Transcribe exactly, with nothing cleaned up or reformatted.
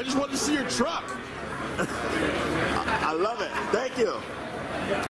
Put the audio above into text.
I just wanted to see your truck. I love it. Thank you.